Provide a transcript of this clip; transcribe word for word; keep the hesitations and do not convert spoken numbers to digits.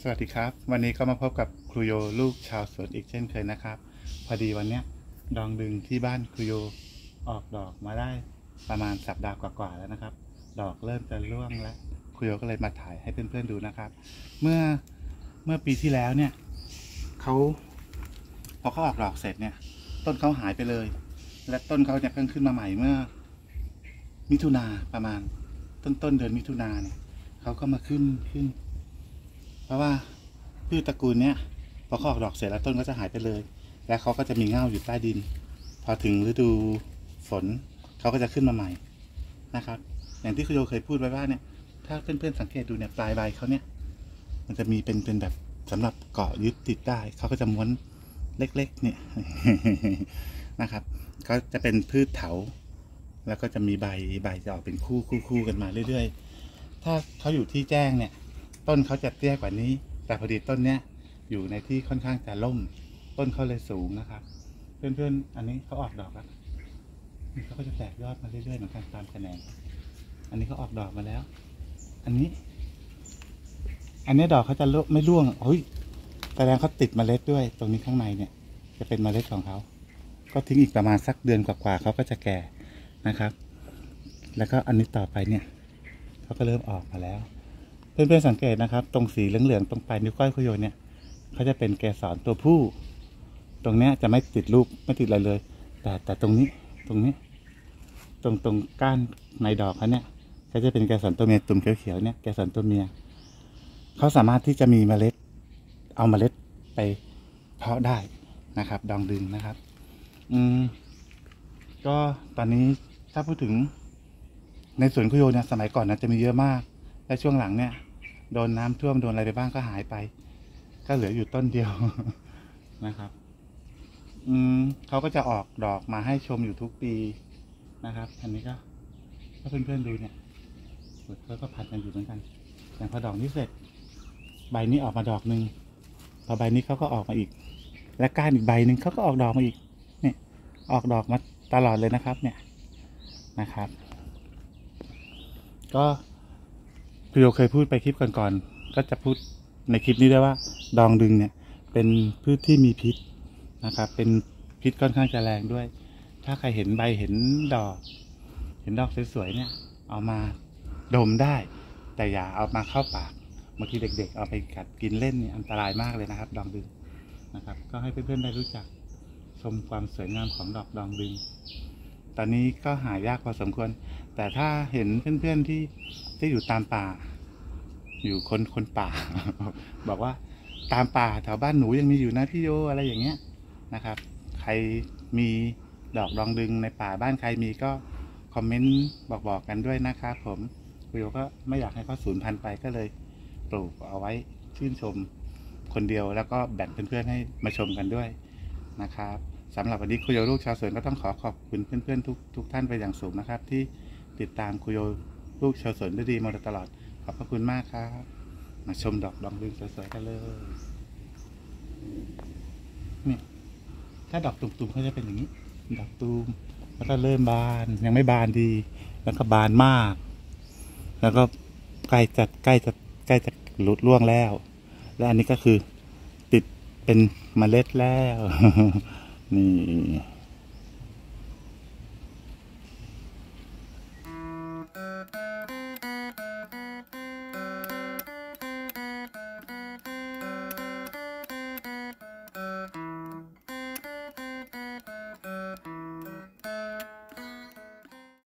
สวัสดีครับวันนี้ก็มาพบกับครูโยลูกชาวสวนอีกเช่นเคยนะครับพอดีวันนี้ดองดึงที่บ้านครูโยออกดอกมาได้ประมาณสัปดาห์กว่าๆแล้วนะครับดอกเริ่มจะร่วงแล้วครูโยก็เลยมาถ่ายให้เพื่อนๆดูนะครับเมื่อเมื่อปีที่แล้วเนี่ยเขาพอเขาออกดอกเสร็จเนี่ยต้นเขาหายไปเลยและต้นเขาเนี่ยเพิ่งขึ้นมาใหม่เมื่อมิถุนาประมาณต้นต้นเดือนมิถุนาเนี่ยเขาก็มาขึ้นขึ้นเพราะว่าพืชตระกูลเนี้ยพอเขาออกดอกเสร็จแล้วต้นก็จะหายไปเลยและเขาก็จะมีเง่าอยู่ใต้ดินพอถึงฤดูฝนเขาก็จะขึ้นมาใหม่นะครับอย่างที่คุณโยเคยพูดไว้ว่าเนี่ยถ้าเพื่อนๆสังเกตดูเนี่ยปลายใบเขาเนี่ยมันจะมีเป็นเป็นแบบสำหรับเกาะยึดติดได้เขาก็จะม้วนเล็กๆเนี่ย นะครับก็จะเป็นพืชเถาแล้วก็จะมีใบใบจะออกเป็นคู่คู่คู่กันมาเรื่อยๆถ้าเขาอยู่ที่แจ้งเนี่ยต้นเขาจะเตี้ยกว่านี้แต่พอดีต้นเนี้ยอยู่ในที่ค่อนข้างจะล่มต้นเขาเลยสูงนะครับเพื่อนๆอันนี้เขาออกดอกแล้วเขาก็จะแตกยอดมาเรื่อยๆเหมือนกันตามแขนงอันนี้เขาออกดอกมาแล้วอันนี้อันนี้ดอกเขาจะไม่ร่วงโอ้ยแสดงเขาติดเมล็ดด้วยตรงนี้ข้างในเนี่ยจะเป็นเมล็ดของเขาก็ทิ้งอีกประมาณสักเดือนกว่าๆเขาก็จะแก่นะครับแล้วก็อันนี้ต่อไปเนี่ยเขาก็เริ่มออกมาแล้วเพื่อนๆสังเกตนะครับตรงสีเหลืองๆตรงปลายนิ้วก้อยคุโยเนี่ยเขาจะเป็นเกสรตัวผู้ตรงเนี้ยจะไม่ติดลูกไม่ติดอะไรเลยแต่แต่ตรงนี้ตรงนี้ตรงตรงก้านในดอกเขาเนี่ยเขาจะเป็นเกสรตัวเมียตุ่มเขียวๆเนี่ยเกสรตัวเมียเขาสามารถที่จะมีเมล็ดเอาเมล็ดไปเพาะได้นะครับดองดึงนะครับอืมก็ตอนนี้ถ้าพูดถึงในสวนคุโยเนี่ยสมัยก่อนนะจะมีเยอะมากและช่วงหลังเนี่ยโดนน้ำท่วมโดนอะไรไปบ้างก็หายไปก็เหลืออยู่ต้นเดียว นะครับอืมเขาก็จะออกดอกมาให้ชมอยู่ทุกปีนะครับอันนี้ก็ถ้าเพื่อนๆดูเนี่ยเขาก็พันกันอยู่เหมือนกันอย่างพอดอกนี้เสร็จใบนี้ออกมาดอกหนึ่งพอใบนี้เขาก็ออกมาอีกและก้านอีกใบหนึ่งเขาก็ออกดอกมาอีกเนี่ยออกดอกมาตลอดเลยนะครับเนี่ยนะครับก็พี่โยเคยพูดไปคลิปก่อนๆก็จะพูดในคลิปนี้ด้วยว่าดองดึงเนี่ยเป็นพืชที่มีพิษนะครับเป็นพิษค่อนข้างจะแรงด้วยถ้าใครเห็นใบเห็นดอกเห็นดอกสวยๆเนี่ยเอามาดมได้แต่อย่าเอามาเข้าปากบางทีเด็กๆเอาไปกัดกินเล่นเนี่ยอันตรายมากเลยนะครับดองดึงนะครับก็ให้เพื่อนๆได้รู้จักชมความสวยงามของดอกดองดึงตอนนี้ก็หายากพอสมควรแต่ถ้าเห็นเพื่อนๆที่ที่อยู่ตามป่าอยู่คนคนป่า บอกว่าตามป่าแถวบ้านหนูยังมีอยู่นะพี่โยอะไรอย่างเงี้ยนะครับใครมีดอกดองดึงในป่าบ้านใครมีก็คอมเมนต์บอกบอกกันด้วยนะครับผมพี่โยก็ไม่อยากให้เขาสูญพันธุ์ไปก็เลยปลูกเอาไว้ชื่นชมคนเดียวแล้วก็แบ่งเพื่อนๆให้มาชมกันด้วยนะครับสำหรับวันนี้คุโยลูกชาวสวนก็ต้องขอขอบคุณเพื่อนๆทุกทุกท่านไปอย่างสูงนะครับที่ติดตามคุโยลูกชาวสวนได้ดีมาตลอดขอบพระคุณมากครับมาชมดอกดองดึงสวยๆกันเลยนี่ถ้าดอกตุ่มๆเขาจะเป็นอย่างนี้ดอกตูมแล้วก็เริ่มบานยังไม่บานดีแล้วก็บานมากแล้วก็ใกล้จะใกล้จะใกล้จะหลุดร่วงแล้วและอันนี้ก็คือติดเป็นเมล็ดแล้วนี่